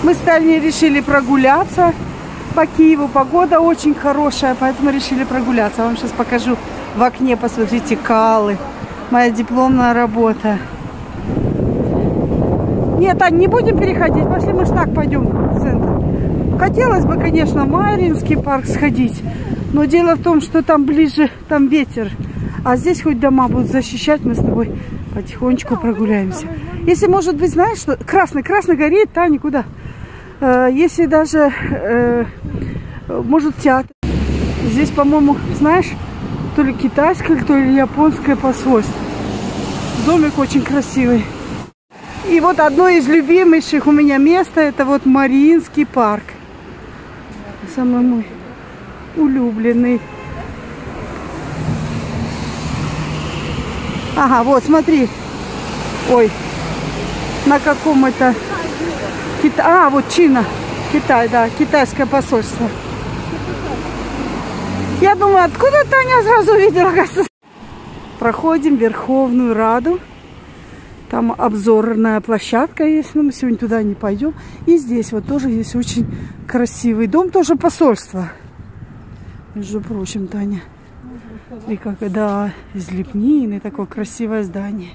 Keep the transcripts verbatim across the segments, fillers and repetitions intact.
Мы с Таней решили прогуляться по Киеву. Погода очень хорошая, поэтому решили прогуляться. Я вам сейчас покажу в окне, посмотрите, Калы. Моя дипломная работа. Нет, Тань, не будем переходить. Пошли, мы ж так пойдем в центр. Хотелось бы, конечно, в Марьинский парк сходить. Но дело в том, что там ближе, там ветер. А здесь хоть дома будут защищать, мы с тобой потихонечку прогуляемся. Если, может быть, знаешь, что красный, красный горит, Таня, куда? Э, если даже, э, может, театр. Здесь, по-моему, знаешь, то ли китайское, то ли японское посольство. Домик очень красивый. И вот одно из любимейших у меня места, это вот Марьинский парк. Самый мой улюбленный. Ага, вот, смотри. Ой, на каком это... Кита... А, вот Чина. Китай, да, китайское посольство. Я думаю, откуда Таня сразу увидела, кажется. Проходим Верховную Раду. Там обзорная площадка есть, но мы сегодня туда не пойдем. И здесь вот тоже есть очень красивый дом, тоже посольство. Между прочим, Таня. И как, да, из лепнины, такое красивое здание.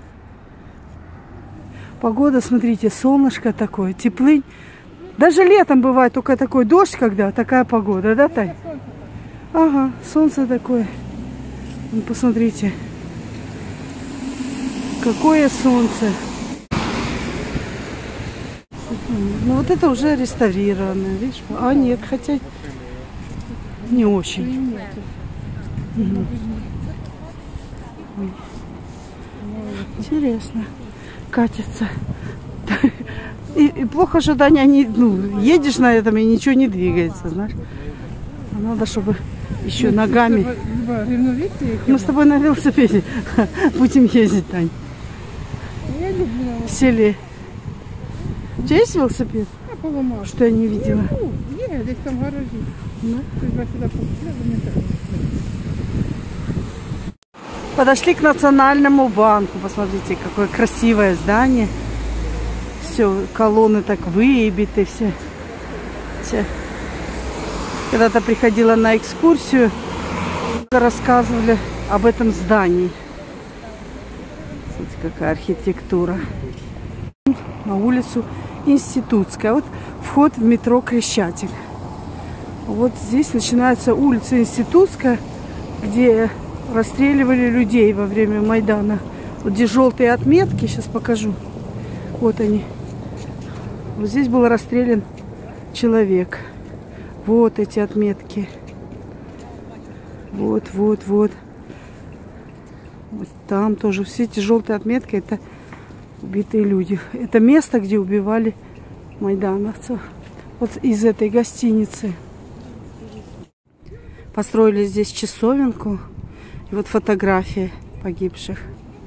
Погода, смотрите, солнышко такое, теплынь. Даже летом бывает только такой дождь, когда такая погода, да, Тань? Ага, солнце такое. Ну, посмотрите. Какое солнце. Ну, вот это уже реставрировано, видишь? А, нет, хотя не очень. Угу. Ой. Интересно. Катится. И, и плохо, что Таня, не, ну, едешь на этом и ничего не двигается, знаешь. А надо, чтобы еще ногами. Мы с тобой на велосипеде будем ездить, Тань. В селе. У тебя есть велосипед? Я поломала. Что я не видела? Нет, здесь там гаражи. Да? Сюда Подошли к Национальному банку. Посмотрите, какое красивое здание. Все, колонны так выбиты, все. все. Когда-то приходила на экскурсию, рассказывали об этом здании. Смотрите, какая архитектура. На улицу Институтская. Вот вход в метро Крещатик. Вот здесь начинается улица Институтская, где расстреливали людей во время Майдана. Вот где желтые отметки, сейчас покажу. Вот они. Вот здесь был расстрелян человек. Вот эти отметки. Вот, вот, вот. Вот там тоже все эти желтые отметки, это убитые люди. Это место, где убивали майдановцев. Вот из этой гостиницы. Построили здесь часовенку. И вот фотографии погибших.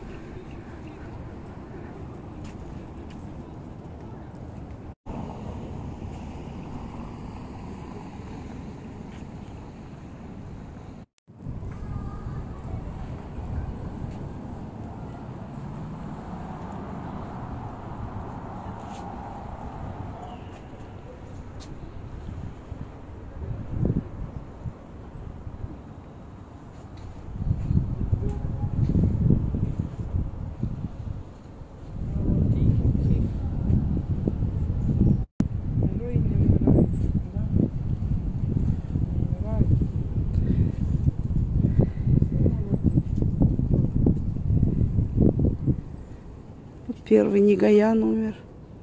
Первый Негаян умер.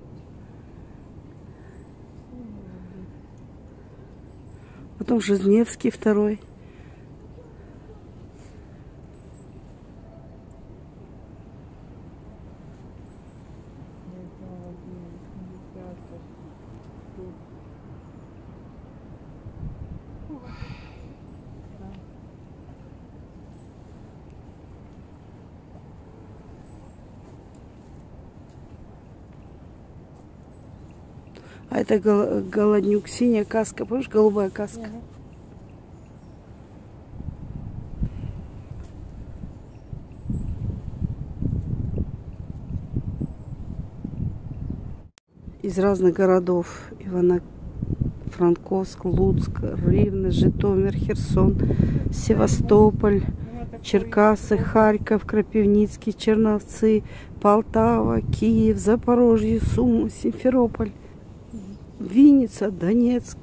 Потом Жизневский второй. А это гол голоднюк, синяя каска, помнишь, голубая каска? Uh-huh. из разных городов. Ивано-Франковск, Луцк, Рівне, Житомир, Херсон, Севастополь, Черкасы, Харьков, Крапивницкий, Черновцы, Полтава, Киев, Запорожье, Сумы, Симферополь, Винница, Донецк.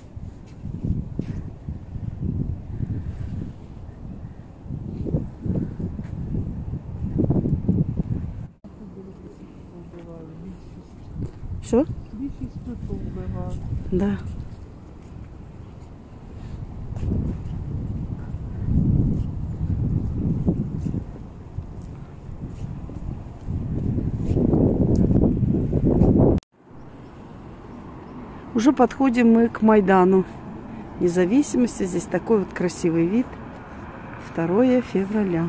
Что? Да. Уже подходим мы к Майдану Независимости. Здесь такой вот красивый вид. второе февраля.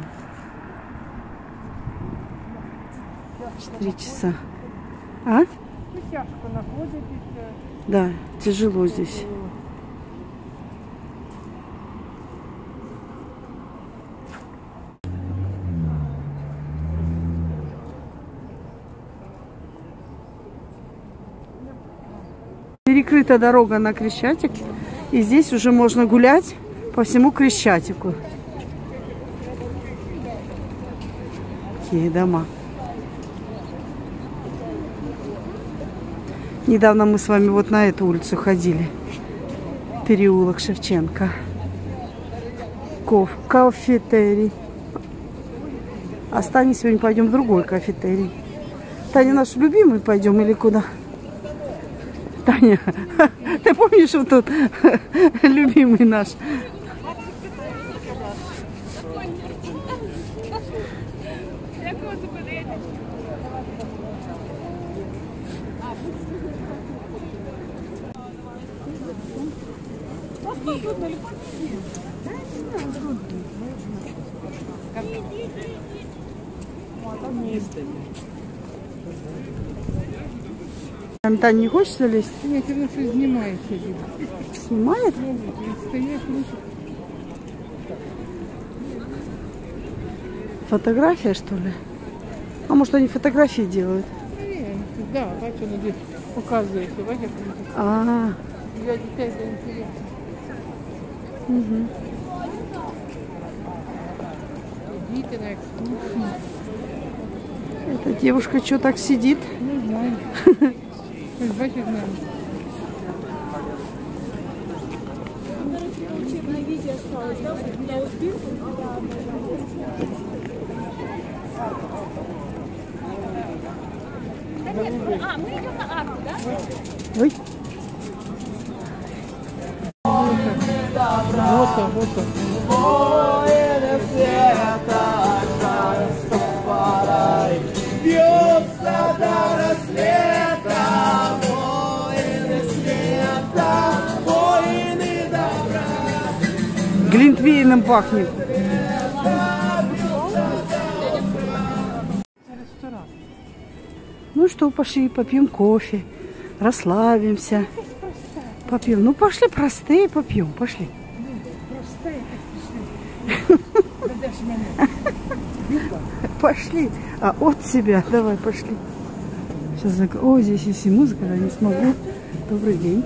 Четыре часа. А? Да, тяжело здесь. Перекрыта дорога на Крещатик, и здесь уже можно гулять по всему Крещатику. Какие дома. Недавно мы с вами вот на эту улицу ходили. Переулок Шевченко. Коф, кафетерий. А с Таней сегодня пойдем в другой кафетерий. Таня, наш любимый, пойдем или куда? Таня, ты помнишь, вот тут любимый наш? Таня, не хочешь залезть? Нет, потому что снимает сидит. Снимает? Фотография, что ли? А может, они фотографии делают? Да, бачу, он здесь показывает. А, для детей это интересно. угу. Идите на экскурсию. Эта девушка что так сидит? Не знаю. Бачишь, наверное. А, мы идем на арку, да? Ой. Вот он, вот он. Глинтвейном пахнет. Ну что, пошли, попьем кофе, расслабимся. Попьем. Ну пошли, простые попьем, пошли. Пошли. А от себя. Давай, пошли. Сейчас зак... О, здесь есть и музыка, я не смогу. Добрый день.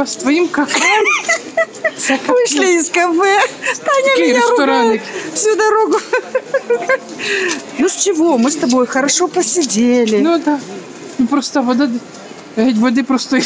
с твоим кафе. Вышли из кафе. Таня Какие меня рестораны? ругает всю дорогу. Ну с чего? Мы с тобой хорошо посидели. Ну да. Ну просто вода, геть води просто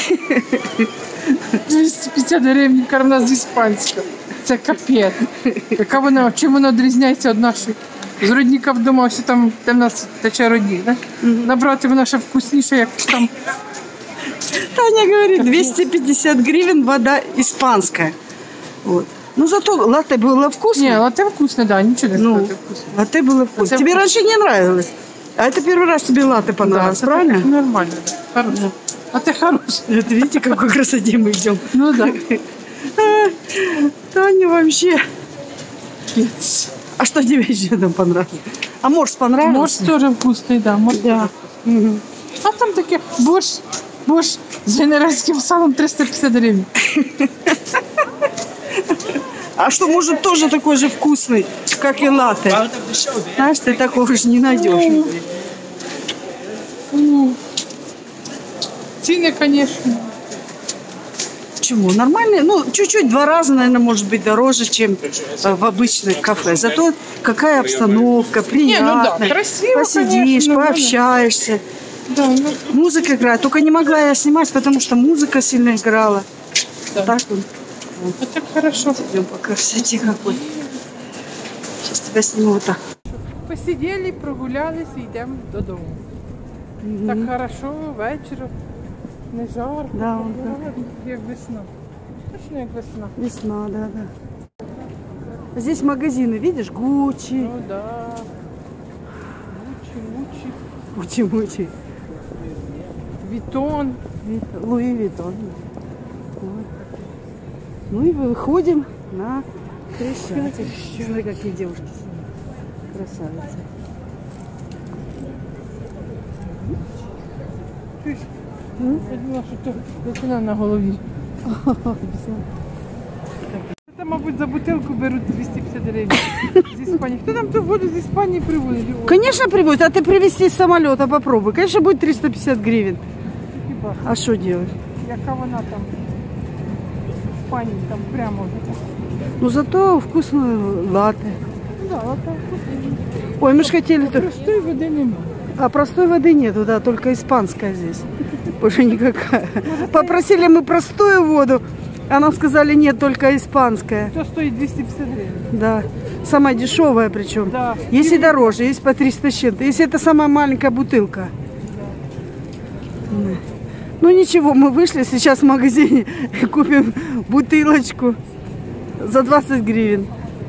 двісті п'ятдесят гривень карна з іспанська. Це капець. Яка вона, чим вона відрізняється від нашої? З родника вдома, ось там, де в нас тече родник, да? Набрати вона ще вкусніше, як там. Таня говорит, двести пятьдесят гривен вода испанская. Вот. Ну зато латте было вкусно. Ні, латте вкусне, да, нічого не Ну, сказати вкусне. латте было вкусно. Это Тебе вкусно. раньше не нравилось. А это первый раз тебе латте понравилось, це правильно? так, нормально, да. Хороше. Латте хороше. Вот видите, какой красоте мы идем. Ну да. А, Таня вообще. Капець. А что тебе еще там понравилось? А морс понравился? Морс теж вкусний, да. Морс Да. Мгм. А там таке борщ, борщ з генеральським салом триста п'ятдесят гривень. А что, может, тоже такой же вкусный, как и латте? Знаешь, ты такого же не найдешь. Ну, ціни, звісно. Почему? Нормальные? Ну, чуть-чуть, два раза, наверное, может быть дороже, чем э, в обычных кафе. Зато какая обстановка, приятная. ну да, красиво, Посидишь, конечно, пообщаешься. Да, ну, Музыка играет. Только не могла я снимать, потому что музыка сильно играла. да. Так вот. А так хорошо. Идем по красоте какой. Сейчас тебя сниму вот так. Посиділи, прогулялися і йдемо додому. Так хорошо, вечором, не жарко. Да, он прохладно, як весна. Точно як весна. Весна, да, да. Здесь магазины, видишь, Гуччи. Ну да. Гуччі, Гуччі, Гуччи-мучи. Вітон. Луи Виттон. Ну и выходим на Крещатик. Смотри, какие девушки красавицы. Чуєш? Я думала, що то дитина на голові. Це, мабуть, за бутилку беруть двісті п'ятдесят гривень з Іспанії. Хто там ту воду з Іспанії привозить? Конечно, привозят. А ты привезти с самолета попробуй. Конечно, будет триста пятьдесят гривен. Хіба? А что делать? Яка вона там? В Іспанії там прямо. Ну, зато вкусное латте. Да, а там Ой, мы же хотели... то- простої води немає. А простой воды нету, да, только испанская здесь. Больше никакая. Попросили мы простую воду, а нам сказали, нет, только испанская. То стоїть двісті п'ятдесят гривень. Да, самая дешевая причем. Да. Есть и дороже, есть по триста с чем-то. Если это самая маленькая бутылка. Да. Ну ничего, мы вышли сейчас в магазине и купим бутылочку за двадцать гривен.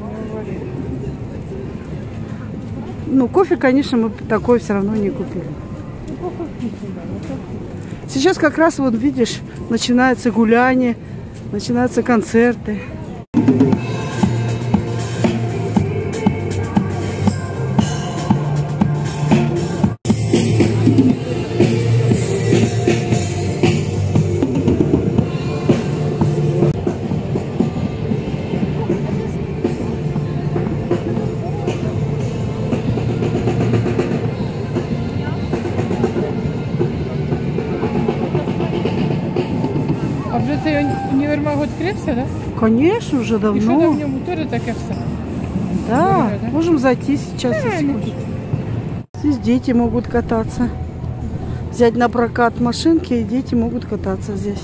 Ну, кофе, конечно, мы такой все равно не купили. Сейчас как раз, вот видишь, начинаются гуляния, начинаются концерты. А вже цей універмаг відкрився, так? Да? Конечно, уже І що там давно. в ньому теж таке все? Да, да? можем зайти сейчас. Да, если хочешь. Здесь дети могут кататься. Взять на прокат машинки, и дети могут кататься здесь.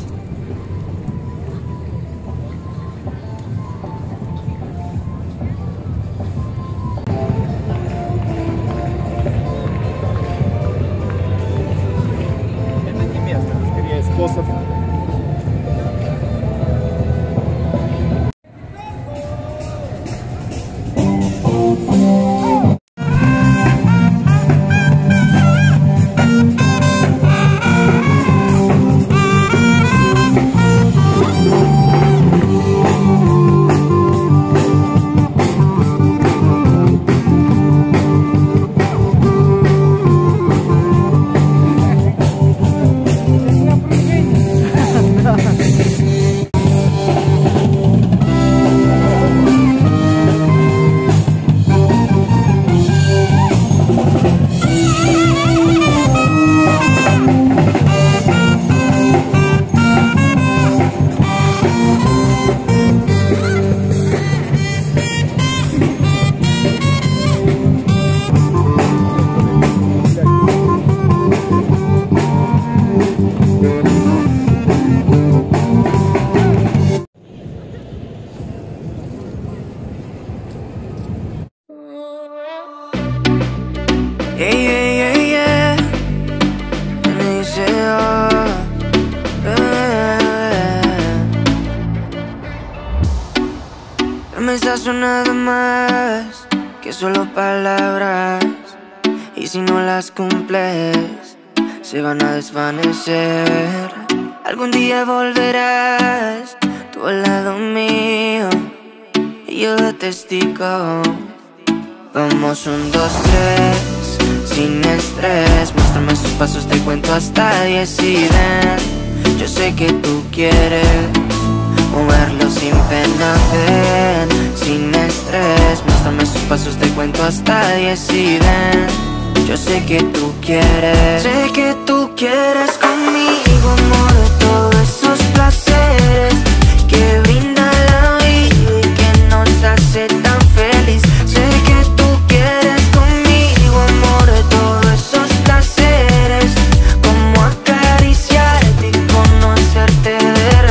Это не место, это скорее способ. Yeah, yeah, yeah, yeah. Me dice, oh, eh. Promesas son nada más que solo palabras, y si no las cumples se van a desvanecer. Algún día volverás tú al lado mío y yo de testigo. Vamos, un, dos, tres, sin estrés. Muéstrame sus pasos, te cuento hasta diez y ven. Yo sé que tú quieres moverlo sin pena, ven. Sin estrés, muéstrame sus pasos, te cuento hasta diez y ven. Yo sé que tú quieres, sé que tú quieres conmigo, amor, de todos esos placeres que brinda la vida y que nos hace tan feliz. Sé que tú quieres conmigo, amor, de todos esos placeres, como acariciarte y conocerte de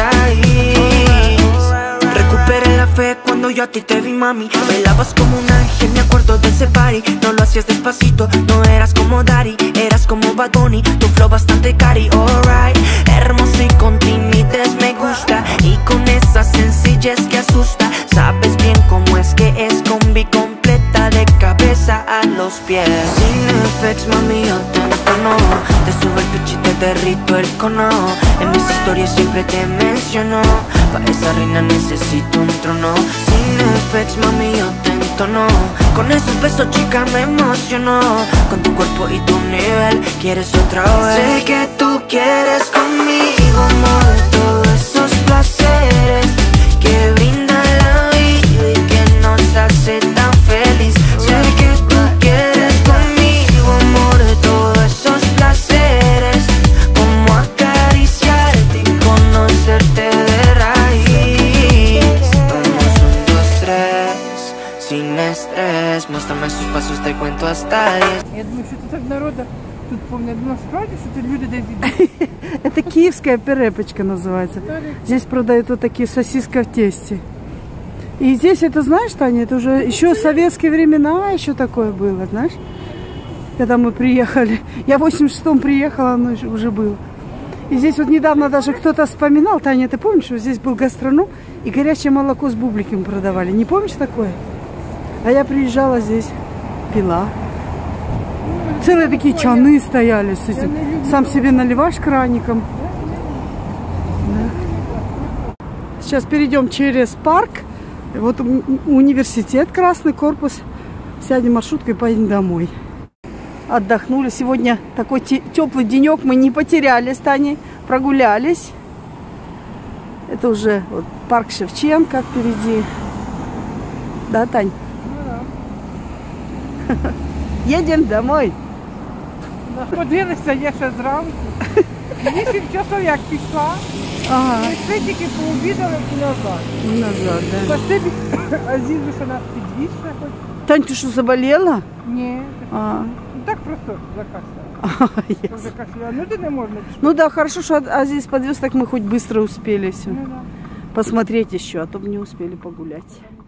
raíz. Recuperé la fe cuando yo a ti te vi, mami. Bailabas como un ángel, me acuerdo de ese party. No lo hacías despacito, no eras como Daddy, eras como Bad Bunny, tu flow bastante cari, alright. Hermosa y con timidez me gusta, y con esa sencillez que asusta. Sabes bien cómo es que es, combi completa de cabeza a los pies. Sin effects, mami, yo te entono, te subo el pitch y te derrito el cono. En mis historias siempre te menciono, para esa reina necesito un trono. Sin effects, mami, yo te entono, con esos besos, chica, me emociono. Con tu cuerpo y tu nivel, quieres otra vez. Sé que tú quieres conmigo, amor, de todos esos placeres que brinda la vida y que nos hace tan feliz. Sé que tú quieres conmigo, amor, de todos esos placeres, como acariciarte y conocerte de raíz. Vamos, un, dos, tres, sin estrés. Muéstrame sus pasos, te cuento hasta diez. Я думаю, що тут так народу тут повно. Я думала, справді, що тут люди десь йдуть. Это киевская перепочка называется. Здесь продают вот такие сосиска в тесте. И здесь, это знаешь, Таня, это уже еще советские времена еще такое было, знаешь? Когда мы приехали. Я в восемьдесят шестом приехала, оно уже было. И здесь вот недавно даже кто-то вспоминал, Таня, ты помнишь, что здесь был гастроном и горячее молоко с бубликом продавали? Не помнишь такое? А я приезжала здесь, пила. Целые такие чаны стояли с этим. Сам себе наливаешь краником. Да. Сейчас перейдем через парк. Вот университет, красный корпус. Сядем в маршрутку и поедем домой. Отдохнули. Сегодня такой теплый денек. Мы не потерялись, Таней. Прогулялись. Это уже вот парк Шевченко впереди. Да, Тань? Едем домой. Ходилися я ще зранку. Вісім часов як пішла, Ага. ми тільки пообідали і назад. Назад, да. Спасибі Азізу, що нас підвіз ще хоч. Тань, ты что, заболела? Ні, А. ну так просто закашляла. А, ясно. Закашляла, ну ти не можна. Ну да, хорошо, что Азиз подвез, так мы хоть быстро успели все Ну, да. посмотреть еще, а то бы не успели погулять.